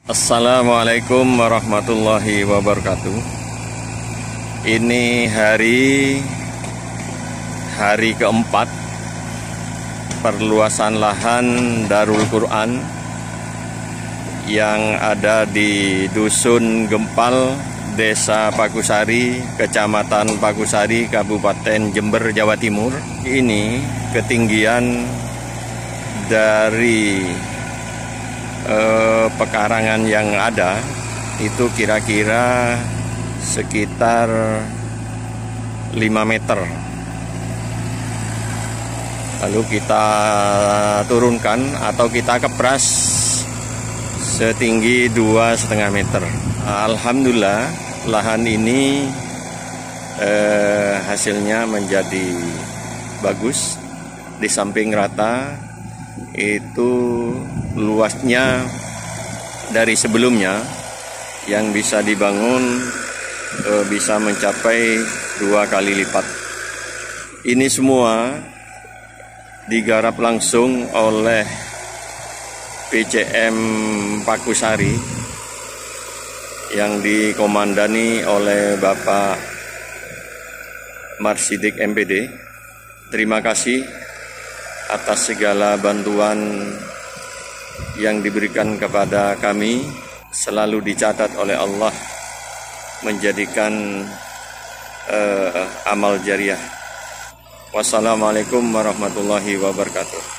Assalamualaikum warahmatullahi wabarakatuh. Ini hari keempat perluasan lahan Darul Quran yang ada di Dusun Gempal, Desa Pakusari, Kecamatan Pakusari, Kabupaten Jember, Jawa Timur. Ini ketinggian dari pekarangan yang ada itu kira-kira sekitar 5 meter. Lalu kita turunkan atau kita kepras setinggi 2,5 meter. Alhamdulillah lahan ini hasilnya menjadi bagus. Di samping rata itu luasnya dari sebelumnya yang bisa dibangun bisa mencapai 2 kali lipat. Ini semua digarap langsung oleh PCM Pakusari yang dikomandani oleh Bapak Marsidik MPD. Terima kasih atas segala bantuan yang diberikan kepada kami, selalu dicatat oleh Allah menjadikan amal jariah. Wassalamualaikum warahmatullahi wabarakatuh.